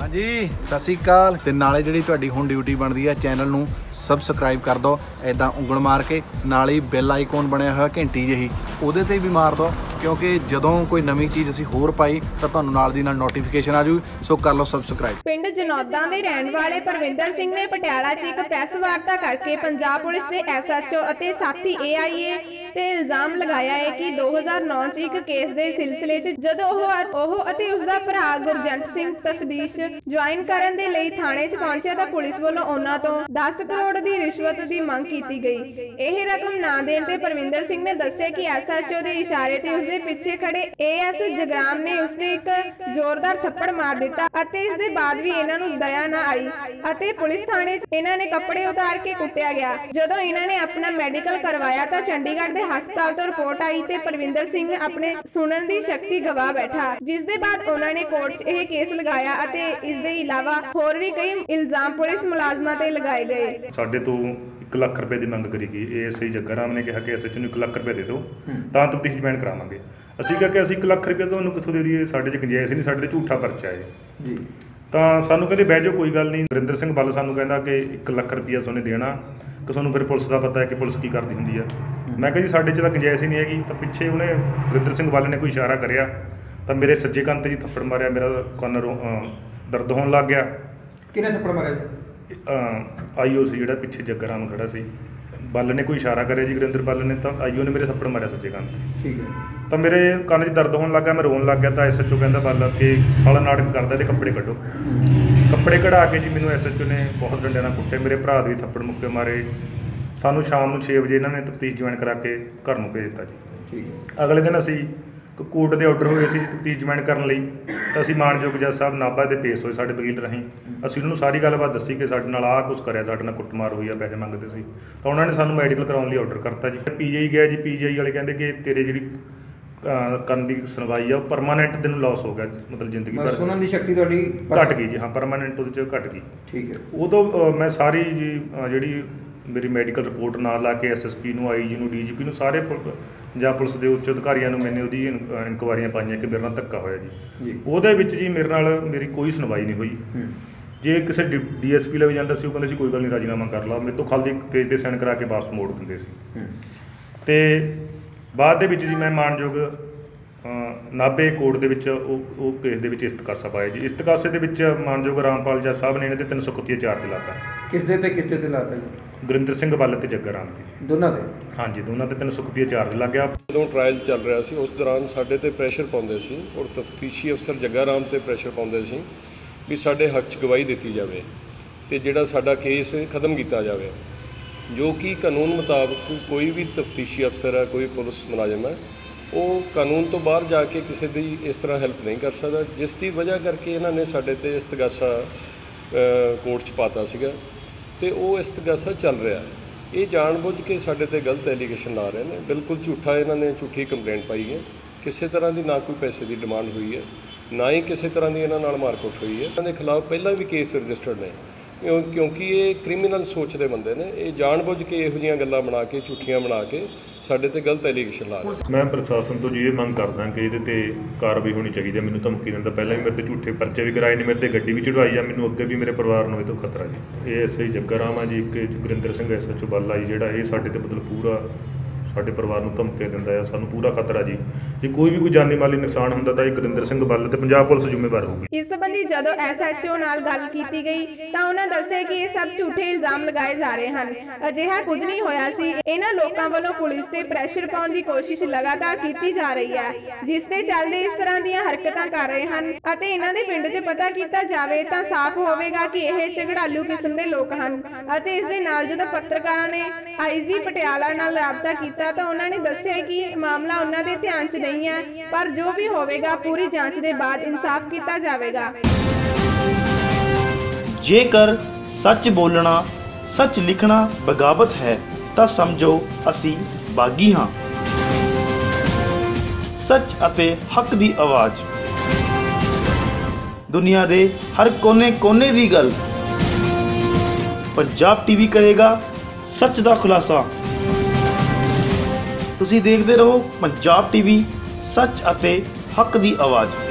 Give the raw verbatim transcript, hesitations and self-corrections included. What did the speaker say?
हाँ जी सत श्री अकाल। ते नाले जिहड़ी तुहाडी हुण ड्यूटी बनदी है चैनल नूं सबसक्राइब कर दो, इदां उंगल मार के नाल ही बैल आइकॉन बनिया होया घंटी जिही उहदे ते भी मार दो, क्योंकि जदों कोई नवीं चीज़ असीं होर पाई तां तुहानूं नाल दी नाल नोटिफिकेशन आ जूगी। सो कर लो सबसक्राइब। पिंड जनौदा दे रहण वाले परविंदर सिंह ने पटियाला च एक प्रैस वार्ता करके पंजाब पुलिस के एस एच ओ अते साथी ए आई ए ते इल्जाम लगाया है कि दो हज़ार नौ च एक केस के सिलसिले च जदों ओह अते उसदा भरा गुरजंट सिंह तफतीश ज्वाइन करन दे लई थाणे च पहुंचे तां पुलिस वालों उन्हां तों दस करोड़ दी रिश्वत दी मंग कीती गई। यह रकम ना देण ते परविंदर सिंह ने दस्सिया कि एस एच ओ के इशारे ते उसदे पिछे खड़े ए एस जगराम ने उसने एक जोरदार थप्पड़ मार दिता अते इस दे बाद भी इन्हां नूं दया ना आई अते पुलिस थाणे च इन्हां ने कपड़े उतार के कुੱਟਿਆ गया। जदों इन्हां ने अपना मैडिकल करवाया तां चंडीगढ़ दे हस्पताल तो रिपोर्ट आई ते परविंदर सिंह अपने सुनन दी शक्ति गवा बैठा, जिस दे बाद उन्हां ने कोर्ट च यह केस लगाया अते इस दे इलावा होर भी कई इल्जाम पुलिस मुलाजमां ते लगाए गए। साडे तो एक लाख रुपए की मंग करी गई। ए एस आई जग्गाराम ने कहा कि एस एच ओ नूं एक लाख रुपए दे दो तां तफ्तीश ज्वाइन करावांगे। ਅਸੀਂ ਕਿਹਾ ਕਿ ਅਸੀਂ ਇੱਕ ਲੱਖ ਰੁਪਏ ਤੁਹਾਨੂੰ ਕਿੱਥੋਂ ਦੇ ਦਈਏ, ਸਾਡੇ 'ਚ ਗੁੰਜਾਇਸ਼ ਨਹੀਂ, ਸਾਡੇ 'ਤੇ ਝੂਠਾ ਪਰਚਾ ਹੈ ਜੀ। ਤਾਂ ਸਾਨੂੰ ਕਹਿੰਦੇ ਬਹਿ ਜਾਓ ਕੋਈ ਗੱਲ ਨਹੀਂ। ਵਰਿੰਦਰ ਸਿੰਘ ਬੱਲ ਸਾਨੂੰ ਕਹਿੰਦਾ ਕਿ ਇੱਕ ਲੱਖ ਰੁਪਈਆ ਤੁਹਾਨੂੰ ਦੇਣਾ ਕਿ ਤੁਹਾਨੂੰ ਫਿਰ ਪੁਲਿਸ ਦਾ ਪਤਾ ਹੈ ਕਿ ਪੁਲਿਸ ਕੀ ਕਰਦੀ ਹੁੰਦੀ ਆ। ਮੈਂ ਕਿਹਾ ਜੀ ਸਾਡੇ 'ਚ ਤਾਂ ਗੁੰਜਾਇਸ਼ ਹੀ ਨਹੀਂ ਹੈਗੀ। ਤਾਂ ਪਿੱਛੇ ਉਹਨੇ ਵਰਿੰਦਰ ਸਿੰਘ ਬੱਲ ਨੇ ਕੋਈ ਇਸ਼ਾਰਾ ਕਰਿਆ ਤਾਂ ਮੇਰੇ ਸੱਜੇ ਕੰਨ 'ਤੇ ਜੀ ਥੱਪੜ ਮਾਰਿਆ, ਮੇਰਾ ਕੰਨ ਦਰਦ ਹੋਣ ਲੱਗ ਗਿਆ। ਕਿਹਨੇ ਥੱਪੜ ਮਾਰਿਆ ਜੀ? ਆਈ ਓ ਸੀ ਜਿਹੜਾ ਪਿੱਛੇ ਜੱਗਰਾਮ ਖੜਾ ਸੀ, ਬੱਲ ਨੇ ਕੋਈ ਇਸ਼ਾਰਾ ਕਰਿਆ ਜੀ ਗੁਰਿੰਦਰ ਬੱਲ ਨੇ, ਤਾਂ ਆਈ ਓ ਨੇ ਮੇਰੇ ਥੱਪੜ ਮਾਰਿਆ ਸੱਜੇ ਕੰਨ 'ਤੇ। ਠੀਕ ਹੈ। ਤਾਂ ਮੇਰੇ ਕੰਨ 'ਚ ਦਰਦ ਹੋਣ ਲੱਗਾ, ਮੈਂ ਰੋਣ ਲੱਗ ਗਿਆ। ਤਾਂ ਐਸ ਐਚ ਓ ਕਹਿੰਦਾ ਬੱਲ ਕਿ ਸਾਲਾ ਨਾਟਕ ਕਰਦਾ, ਇਹਦੇ ਕੱਪੜੇ ਕੱਢੋ। ਕੱਪੜੇ ਕਢਾ ਕੇ ਜੀ ਮੈਨੂੰ ਐਸ ਐਚ ਓ ਨੇ ਬਹੁਤ ਡੰਡਿਆਂ ਨਾਲ ਕੁੱਟੇ, ਮੇਰੇ ਭਰਾ ਦੇ ਵੀ ਥੱਪੜ ਮੁੱਕੇ ਮਾਰੇ। ਸਾਨੂੰ ਸ਼ਾਮ ਨੂੰ ਛੇ ਵਜੇ ਇਹਨਾਂ ਨੇ ਤਫਤੀਸ਼ ਜੁਆਇਨ ਕਰਾ ਕੇ ਘਰ ਨੂੰ ਭੇਜ ਦਿੱਤਾ ਜੀ। ਠੀਕ ਹੈ। ਅਗਲੇ ਦਿਨ ਅਸੀਂ ਕੋਰਟ ਦੇ ਆਰਡਰ ਹੋਏ ਸੀ ਤਫਤੀਸ਼ ਜੁਆਇਨ ਕਰਨ ਲਈ, ਤਾਂ ਅਸੀਂ ਮਾਨਯੋਗ ਜੱਜ ਸਾਹਿਬ ਨਾਭਾ ਦੇ ਪੇਸ਼ ਹੋਏ ਸਾਡੇ ਵਕੀਲ ਰਾਹੀਂ। ਅਸੀਂ ਉਹਨਾਂ ਨੂੰ ਸਾਰੀ ਗੱਲਬਾਤ ਦੱਸੀ ਕਿ ਸਾਡੇ ਨਾਲ ਆਹ ਕੁਛ ਕਰਿਆ, ਸਾਡੇ ਨਾਲ ਕੁੱਟਮਾਰ ਹੋਈ ਆ, ਪੈਸੇ ਮੰਗਦੇ ਸੀ। ਤਾਂ ਉਹਨਾਂ ਨੇ ਸਾਨੂੰ ਮੈਡੀਕਲ ਕਰਾਉਣ ਲਈ ਆਰਡਰ ਕਰਤਾ ਜੀ। ਪੀ ਜੀ ਆਈ ਗਿਆ ਜੀ, ਪੀ ਜੀ ਆਈ ਵਾਲੇ ਕਹਿੰਦੇ ਕਿ ਤੇਰੇ ਜਿਹੜੀ ਕਰਨ ਦੀ ਸੁਣਵਾਈ ਆ ਉਹ ਪਰਮਾਨੈਂਟ ਤੈਨੂੰ ਲਾਸ ਹੋ ਗਿਆ, ਮਤਲਬ ਜ਼ਿੰਦਗੀ ਭਰ ਸੁਣਨ ਦੀ ਸ਼ਕਤੀ ਤੁਹਾਡੀ ਘੱਟ ਗਈ ਜੀ। ਹਾਂ, ਪਰਮਾਨੈਂਟ ਉਹਦੇ 'ਚ ਘੱਟ ਗਈ। ਠੀਕ ਹੈ। ਉਦੋਂ ਮੈਂ ਸਾਰੀ ਜੀ ਜਿਹੜੀ ਮੇਰੀ ਮੈਡੀਕਲ ਰਿਪੋਰਟ ਨਾਲ ਲਾ ਕੇ ਐਸ ਐਸ ਪੀ ਨੂੰ, ਆਈ ਜੀ ਨੂੰ, ਡੀ ਜੀ ਪੀ ਨੂੰ, ਸਾਰੇ ਪੰਜਾਬ ਪੁਲਿਸ ਦੇ ਉੱਚ ਅਧਿਕਾਰੀਆਂ ਨੂੰ ਮੈਨੇ ਉਹਦੀ ਇਨਕੁਆਰੀਆਂ ਪਾਈਆਂ ਕਿ ਮੇਰੇ ਨਾਲ ਧੱਕਾ ਹੋਇਆ ਜੀ। ਉਹਦੇ ਵਿੱਚ ਜੀ ਮੇਰੇ ਨਾਲ ਮੇਰੀ ਕੋਈ ਸੁਣਵਾਈ ਨਹੀਂ ਹੋਈ। ਜੇ ਕਿਸੇ ਡੀ ਐਸ ਪੀ ਲੈ ਜਾਂਦਾ ਸੀ, ਉਹ ਕਹਿੰਦੇ ਸੀ ਕੋਈ ਗੱਲ ਨਹੀਂ, ਰਾਜੀਨਾਮਾ ਕਰ ਲਾ, ਮੇਰੇ ਤੋਂ ਖਾਲੀ ਪੇਜ 'ਤੇ ਸਾਈਨ ਕਰਾ ਕੇ ਵਾਪਸ ਮੋੜ ਦਿੰਦੇ ਸੀ। ਅਤੇ ਬਾਅਦ ਦੇ ਵਿੱਚ ਜੀ ਮੈਂ ਮਾਨਯੋਗ ਨਾਭੇ ਕੋਰਟ ਦੇ ਵਿੱਚ ਉਹ ਉਹ ਕੇਸ ਦੇ ਵਿੱਚ ਇਸਤਕਾਸਾ ਪਾਇਆ ਜੀ। ਇਸਤਕਾਸੇ ਦੇ ਵਿੱਚ ਮਾਨਯੋਗ ਰਾਮਪਾਲ ਜੱਜ ਸਾਹਿਬ ਨੇ ਇਹਨਾਂ ਦੇ ਤਿੰਨ ਸੌ ਇਕੱਤੀ ਚਾਰਜ ਲਾਤਾ। ਕਿਸ ਦੇ ਤੇ ਕਿਸ ਦੇ ਲਾਤਾ ਜੀ? ਗੁਰਿੰਦਰ ਸਿੰਘ ਬੱਲ ਤੇ ਜੱਗਾਰਾਮ ਦੇ ਦੋਨਾਂ ਦੇ। ਹਾਂਜੀ, ਦੋਨਾਂ ਦੇ ਤਿੰਨ ਸੌ ਇਕੱਤੀ ਚਾਰਜ ਲੱਗ ਗਿਆ। ਜਦੋਂ ਟਰਾਇਲ ਚੱਲ ਰਿਹਾ ਸੀ ਉਸ ਦੌਰਾਨ ਸਾਡੇ ਤੇ ਪ੍ਰੈਸ਼ਰ ਪਾਉਂਦੇ ਸੀ ਔਰ ਤਫਤੀਸ਼ੀ ਅਫਸਰ ਜੱਗਾਰਾਮ ਤੇ ਪ੍ਰੈਸ਼ਰ ਪਾਉਂਦੇ ਸੀ ਵੀ ਸਾਡੇ ਹੱਕ 'ਚ ਗਵਾਹੀ ਦਿੱਤੀ ਜਾਵੇ ਅਤੇ ਜਿਹੜਾ ਸਾਡਾ ਕੇਸ ਖਤਮ ਕੀਤਾ ਜਾਵੇ, ਜੋ ਕਿ ਕਾਨੂੰਨ ਮੁਤਾਬਕ ਕੋਈ ਵੀ ਤਫਤੀਸ਼ੀ ਅਫਸਰ ਹੈ, ਕੋਈ ਪੁਲਿਸ ਮੁਲਾਜ਼ਮ ਹੈ, ਉਹ ਕਾਨੂੰਨ ਤੋਂ ਬਾਹਰ ਜਾ ਕੇ ਕਿਸੇ ਦੀ ਇਸ ਤਰ੍ਹਾਂ ਹੈਲਪ ਨਹੀਂ ਕਰ ਸਕਦਾ, ਜਿਸ ਦੀ ਵਜ੍ਹਾ ਕਰਕੇ ਇਹਨਾਂ ਨੇ ਸਾਡੇ 'ਤੇ ਇਸਤਗਾਸਾ ਕੋਰਟ 'ਚ ਪਾਤਾ ਸੀਗਾ ਅਤੇ ਉਹ ਇਸਤਗਾਸਾ ਚੱਲ ਰਿਹਾ। ਇਹ ਜਾਣ ਬੁੱਝ ਕੇ ਸਾਡੇ 'ਤੇ ਗਲਤ ਐਲੀਗੇਸ਼ਨ ਲਾ ਰਹੇ ਨੇ, ਬਿਲਕੁਲ ਝੂਠਾ ਇਹਨਾਂ ਨੇ ਝੂਠੀ ਕੰਪਲੇਂਟ ਪਾਈ ਹੈ। ਕਿਸੇ ਤਰ੍ਹਾਂ ਦੀ ਨਾ ਕੋਈ ਪੈਸੇ ਦੀ ਡਿਮਾਂਡ ਹੋਈ ਹੈ, ਨਾ ਹੀ ਕਿਸੇ ਤਰ੍ਹਾਂ ਦੀ ਇਹਨਾਂ ਨਾਲ ਮਾਰਕੁੱਟ ਹੋਈ ਹੈ। ਇਹਨਾਂ ਦੇ ਖਿਲਾਫ ਪਹਿਲਾਂ ਵੀ ਕੇਸ ਰਜਿਸਟਰਡ ਨੇ, ਕਿਉਂਕਿ ਇਹ ਕ੍ਰਿਮੀਨਲ ਸੋਚ ਦੇ ਬੰਦੇ ਨੇ। ਇਹ ਜਾਣ ਬੁੱਝ ਕੇ ਇਹੋ ਜਿਹੀਆਂ ਗੱਲਾਂ ਬਣਾ ਕੇ, ਝੂਠੀਆਂ ਬਣਾ ਕੇ ਸਾਡੇ 'ਤੇ ਗਲਤ ਐਲੀਗੇਸ਼ਨ ਲਾ ਰਹੇ। ਮੈਂ ਪ੍ਰਸ਼ਾਸਨ ਤੋਂ ਜੀ ਇਹ ਮੰਗ ਕਰਦਾ ਕਿ ਇਹਦੇ 'ਤੇ ਕਾਰਵਾਈ ਹੋਣੀ ਚਾਹੀਦੀ ਹੈ। ਮੈਨੂੰ ਧਮਕੀ ਦਿੰਦਾ, ਪਹਿਲਾਂ ਵੀ ਮੇਰੇ 'ਤੇ ਝੂਠੇ ਪਰਚੇ ਵੀ ਕਰਾਏ ਨੇ, ਮੇਰੇ 'ਤੇ ਗੱਡੀ ਵੀ ਚੜ੍ਹਾਈ ਆ, ਮੈਨੂੰ ਅੱਗੇ ਵੀ ਮੇਰੇ ਪਰਿਵਾਰ ਨੂੰ ਇਹ ਤੋਂ ਖਤਰਾ ਜੀ। ਇਹ ਐਸ ਆਈ ਜੱਗਾਰਾਮ ਆ ਜੀ, ਇੱਕ Gurinder Singh S H O Bal ਆ ਜੀ, ਜਿਹੜਾ ਇਹ ਸਾਡੇ 'ਤੇ ਮਤਲਬ ਪੂਰਾ ਸਾਡੇ ਪਰਿਵਾਰ ਨੂੰ ਧਮਕੇ ਦਿੰਦਾ ਆ। ਸਾਨੂੰ ਪੂਰਾ ਖਤਰਾ ਜੀ, ਜੇ ਕੋਈ ਵੀ ਕੋਈ ਜਾਨੀ ਮਾਲੀ ਨੁਕਸਾਨ ਹੁੰਦਾ ਤਾਂ ਇਹ ਗੁਰਿੰਦਰ ਸਿੰਘ ਬੱਲ ਤੇ ਪੰਜਾਬ ਪੁਲਿਸ ਜ਼ਿੰਮੇਵਾਰ ਹੋਊਗੀ। ਇਸ ਸੰਬੰਧੀ ਜਦੋਂ ਐਸ ਐਚ ਓ ਨਾਲ ਗੱਲ ਕੀਤੀ ਗਈ ਤਾਂ ਉਹਨਾਂ ਦੱਸਿਆ ਕਿ ਇਹ ਸਭ ਝੂਠੇ ਇਲਜ਼ਾਮ ਲਗਾਏ ਜਾ ਰਹੇ ਹਨ। ਅਜਿਹਾ ਕੁਝ ਨਹੀਂ ਹੋਇਆ ਸੀ। ਇਹਨਾਂ ਲੋਕਾਂ ਵੱਲੋਂ ਪੁਲਿਸ ਤੇ ਪ੍ਰੈਸ਼ਰ ਪਾਉਣ ਦੀ ਕੋਸ਼ਿਸ਼ ਲਗਾਤਾਰ ਕੀਤੀ ਜਾ ਰਹੀ ਹੈ, ਜਿਸ ਦੇ ਚੱਲਦੇ ਇਸ ਤਰ੍ਹਾਂ ਦੀਆਂ ਹਰਕਤਾਂ ਕਰ ਰਹੇ ਹਨ ਅਤੇ ਇਹਨਾਂ ਦੇ ਪਿੰਡ 'ਚ ਪਤਾ ਕੀਤਾ ਜਾਵੇ ਤਾਂ ਸਾਫ਼ ਹੋਵੇਗਾ ਕਿ ਇਹ ਝਗੜਾਲੂ ਕਿਸਮ ਦੇ ਲੋਕ ਹਨ। ਅਤੇ ਇਸ ਦੇ ਨਾਲ ਜਦੋਂ ਪੱਤਰਕਾਰਾਂ ਨੇ ਆਈ ਜੀ ਪਟਿਆਲਾ ਨਾਲ ਰਾਬਤਾ ਕੀਤਾ ਤਾਂ ਉਹਨਾਂ ਨੇ ਦੱਸਿਆ ਕਿ ਮਾਮਲਾ ਉਹਨਾਂ ਦੇ ਧਿਆਨ 'ਚ ਨਹੀਂ ਹੈ, ਪਰ ਜੋ ਵੀ ਹੋਵੇਗਾ ਪੂਰੀ ਜਾਂਚ ਦੇ ਬਾਅਦ ਇਨਸਾਫ ਕੀਤਾ ਜਾਵੇਗਾ। ਜੇਕਰ ਸੱਚ ਬੋਲਣਾ, ਸੱਚ ਲਿਖਣਾ ਬਗਾਵਤ ਹੈ ਤਾਂ ਸਮਝੋ ਅਸੀਂ ਬਾਗੀ ਹਾਂ। ਸੱਚ ਅਤੇ ਹੱਕ ਦੀ ਆਵਾਜ਼, ਦੁਨੀਆ ਦੇ ਹਰ ਕੋਨੇ-ਕੋਨੇ ਦੀ ਗੱਲ, ਪੰਜਾਬ ਟੀਵੀ ਕਰੇਗਾ ਸੱਚ ਦਾ ਖੁਲਾਸਾ। ਤੁਸੀਂ ਦੇਖਦੇ ਰਹੋ ਪੰਜਾਬ ਟੀਵੀ, ਸੱਚ ਅਤੇ ਹੱਕ ਦੀ ਆਵਾਜ਼।